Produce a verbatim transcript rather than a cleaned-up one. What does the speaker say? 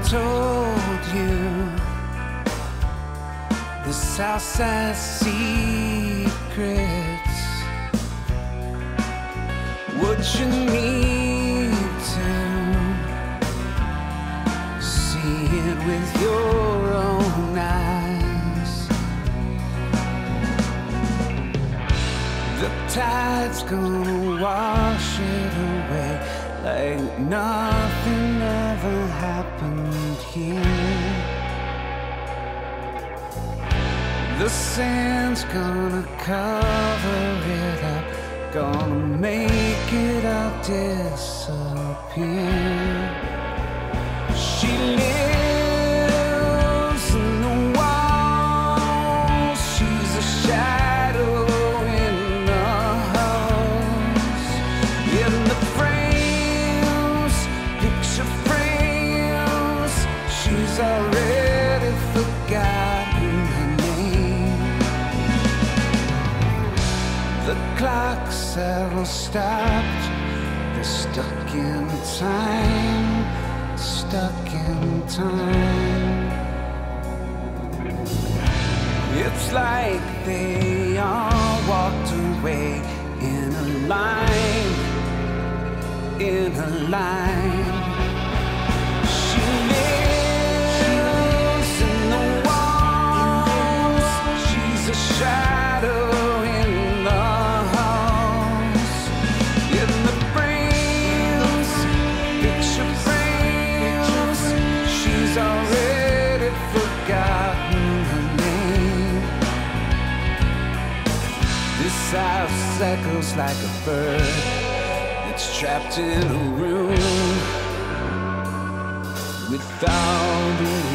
told you this house has secrets. Would you need to see it with your own eyes? The tide's gonna wash it away like nothing ever happened here. The sand's gonna cover it up, gonna make it all disappear. She lives in the walls, she's a shadow in the house. In the frames, picture frames, she's already forgotten her name. The clocks have all stopped, they're stuck in time, stuck in time. It's like they all walked away in a line, in a line. She lives in the walls, she's a shadow in the house. In the frames, picture frames, she's already forgotten her name. This house echoes like a bird that's trapped in a room without a